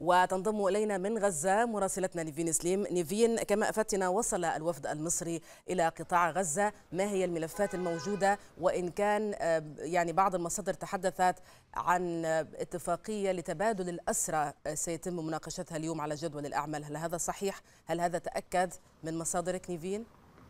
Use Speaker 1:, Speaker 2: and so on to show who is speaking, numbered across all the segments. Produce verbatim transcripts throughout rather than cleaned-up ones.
Speaker 1: وتنضم إلينا من غزة مراسلتنا نيفين سليم. نيفين، كما أفدتنا وصل الوفد المصري إلى قطاع غزة، ما هي الملفات الموجودة؟ وإن كان يعني بعض المصادر تحدثت عن اتفاقية لتبادل الأسرى سيتم مناقشتها اليوم على جدول الأعمال، هل هذا صحيح؟ هل هذا تأكد من مصادرك نيفين؟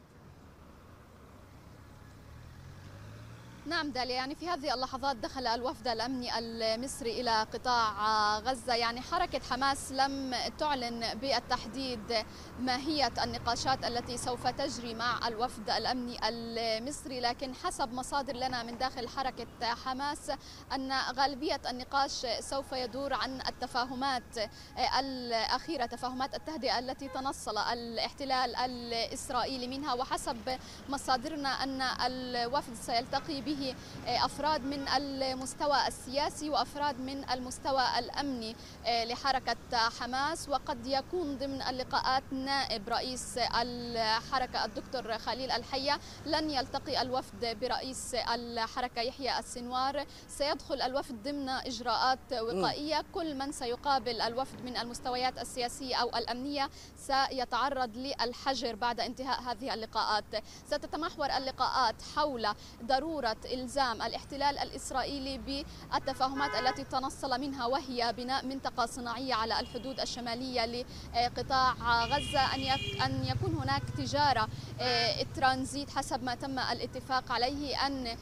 Speaker 2: نعم داليا، يعني في هذه اللحظات دخل الوفد الأمني المصري إلى قطاع غزة. يعني حركة حماس لم تعلن بالتحديد ماهية النقاشات التي سوف تجري مع الوفد الأمني المصري، لكن حسب مصادر لنا من داخل حركة حماس أن غالبية النقاش سوف يدور عن التفاهمات الأخيرة، تفاهمات التهدئة التي تنصل الاحتلال الإسرائيلي منها. وحسب مصادرنا أن الوفد سيلتقي به أفراد من المستوى السياسي وأفراد من المستوى الأمني لحركة حماس، وقد يكون ضمن اللقاءات نائب رئيس الحركة الدكتور خليل الحية. لن يلتقي الوفد برئيس الحركة يحيى السنوار، سيدخل الوفد ضمن إجراءات وقائية. كل من سيقابل الوفد من المستويات السياسية أو الأمنية سيتعرض للحجر بعد انتهاء هذه اللقاءات. ستتمحور اللقاءات حول ضرورة إلزام الاحتلال الإسرائيلي بالتفاهمات التي تنصل منها، وهي بناء منطقة صناعية على الحدود الشمالية لقطاع غزة، أن يكون هناك تجارة ترانزيت حسب ما تم الاتفاق عليه، أن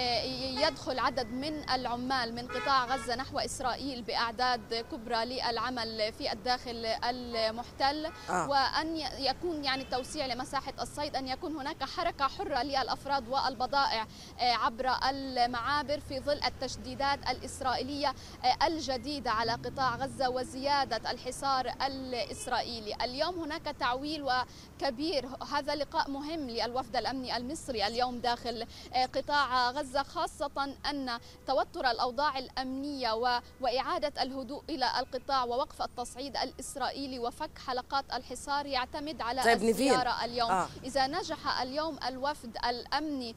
Speaker 2: يدخل عدد من العمال من قطاع غزة نحو إسرائيل بأعداد كبرى للعمل في الداخل المحتل، آه. وأن يكون يعني توسيع لمساحة الصيد، أن يكون هناك حركة حرة للأفراد والبضائع عبر المعابر في ظل التشديدات الإسرائيلية الجديدة على قطاع غزة وزيادة الحصار الإسرائيلي. اليوم هناك تعويل كبير، هذا لقاء مهم للوفد الأمني المصري اليوم داخل قطاع غزة، خاصة أن توتر الأوضاع الأمنية وإعادة الهدوء إلى القطاع ووقف التصعيد الإسرائيلي وفك حلقات الحصار يعتمد على طيب الزيارة اليوم. آه. إذا نجح اليوم الوفد الأمني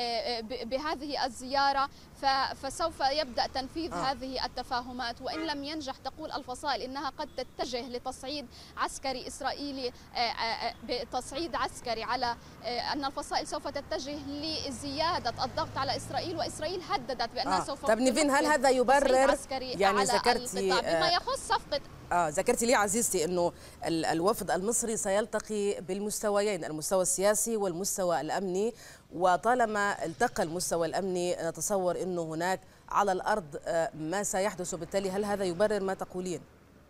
Speaker 2: بهذه الزيارة فسوف يبدأ تنفيذ آه. هذه التفاهمات، وإن لم ينجح تقول الفصائل إنها قد تتجه لتصعيد عسكري إسرائيلي، بتصعيد عسكري على أن الفصائل سوف تتجه لزيادة الضغط على إسرائيل، وإسرائيل هددت بأنها آه. سوف
Speaker 1: طب نيفين، هل هذا يبرر يعني ذكرتي
Speaker 2: بما يخص صفقة
Speaker 1: آه ذكرتي لي عزيزتي أنه الوفد المصري سيلتقي بالمستويين، المستوى السياسي والمستوى الأمني، وطالما التقى المستوى الأمني نتصور أنه هناك على الأرض ما سيحدث، بالتالي هل هذا يبرر ما تقولين؟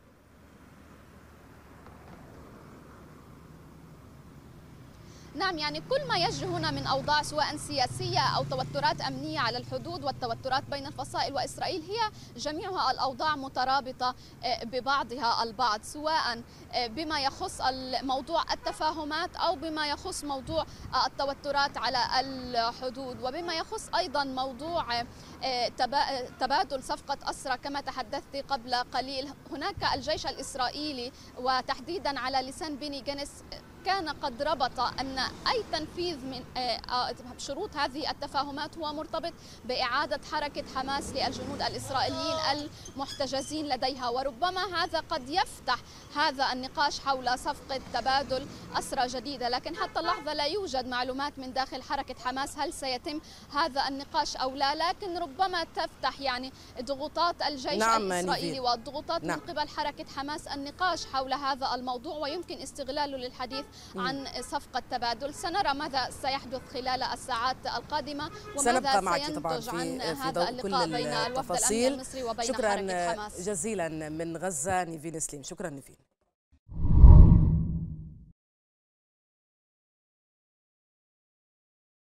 Speaker 2: نعم، يعني كل ما يجري هنا من أوضاع سواء سياسية أو توترات أمنية على الحدود والتوترات بين الفصائل وإسرائيل، هي جميعها الأوضاع مترابطة ببعضها البعض، سواء بما يخص موضوع التفاهمات أو بما يخص موضوع التوترات على الحدود، وبما يخص أيضا موضوع تبادل صفقة أسرى كما تحدثت قبل قليل. هناك الجيش الإسرائيلي وتحديدا على لسان بيني جانتس كان قد ربط أن أي تنفيذ من شروط هذه التفاهمات هو مرتبط بإعادة حركة حماس للجنود الإسرائيليين المحتجزين لديها، وربما هذا قد يفتح هذا النقاش حول صفقة تبادل أسرى جديدة. لكن حتى اللحظة لا يوجد معلومات من داخل حركة حماس هل سيتم هذا النقاش أو لا، لكن ربما تفتح يعني ضغوطات الجيش نعم الإسرائيلي والضغوطات نعم. من قبل حركة حماس النقاش حول هذا الموضوع، ويمكن استغلاله للحديث عن صفقة تبادل. سنرى ماذا سيحدث خلال الساعات القادمة وماذا سينتج عن هذا اللقاء بين الوفد الأمني المصري وبين حركة حماس.
Speaker 1: شكرا جزيلا من غزة نيفين سليم. شكرا نيفين.